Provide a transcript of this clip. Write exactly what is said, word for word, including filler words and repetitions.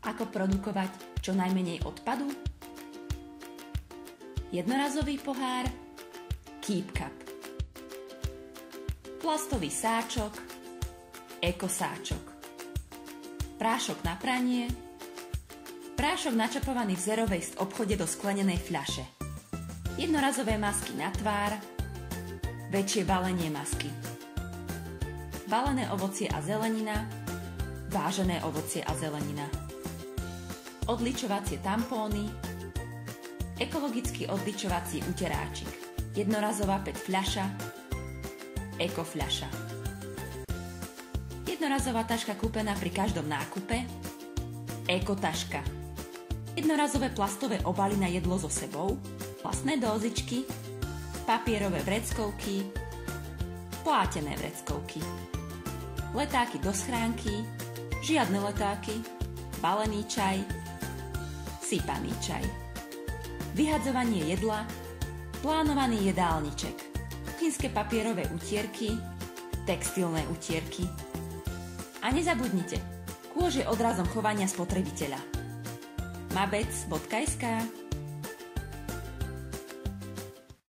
Ako produkovať čo najmenej odpadu? Jednorazový pohár Keep Cup. Plastový sáčok Ekosáčok. Prášok na pranie, prášok načapovaný v zero waste obchode do sklenenej fľaše. Jednorazové masky na tvár, väčšie balenie masky. Balené ovocie a zelenina, vážené ovocie a zelenina. Odličovacie tampóny, ekologický odličovací uteráčik. Jednorazová pé é té fľaša, ekofľaša. Jednorazová taška kúpená pri každom nákupe, ekotaška. Jednorazové plastové obaly na jedlo so sebou, plastné dózičky, papierové vreckovky, plátené vreckovky. Letáky do schránky, žiadne letáky, balený čaj, sypaný čaj. Vyhadzovanie jedla, plánovaný jedálniček, kuchynské papierové utierky, textilné utierky. A nezabudnite, kôž je odrazom chovania spotrebiteľa. mabec bodka es ká